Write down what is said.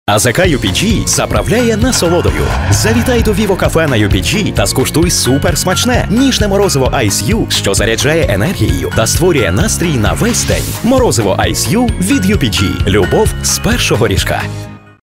АЗК UPG заправляє насолодою. Завітай до Vivo Cafe на UPG та скуштуй суперсмачне ніжне морозиво Ice U, що заряджає енергією та створює настрій на весь день. Морозиво Ice U від UPG. Любов з першого ріжка.